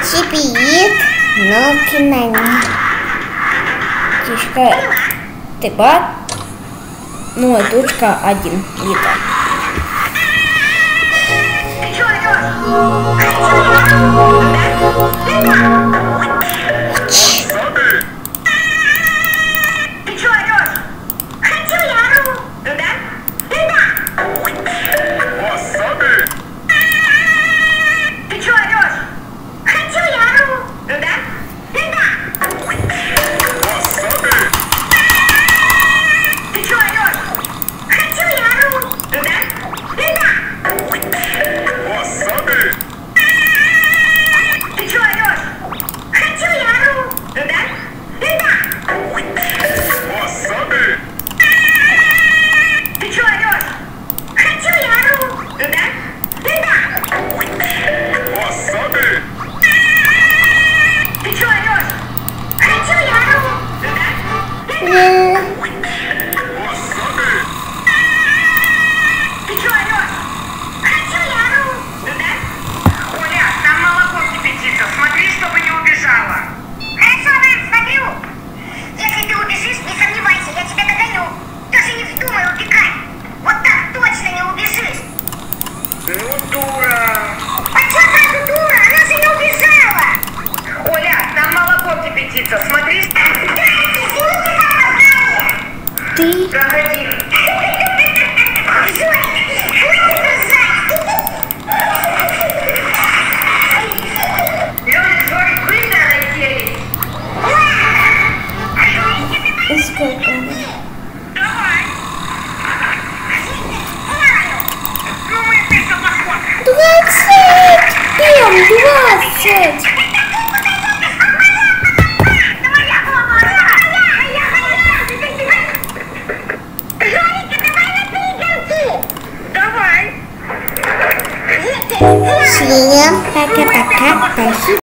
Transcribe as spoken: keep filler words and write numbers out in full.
Шипит, ноги на них. Тишка, ты бат? Ну, и точка один литр. Смотри. Ты. Проходи. Люди, смотри, быстро летели. Сколько? Давай. Ну мы опять посмотрим. Двадцать! Прям двадцать! Всем пока-пока, спасибо.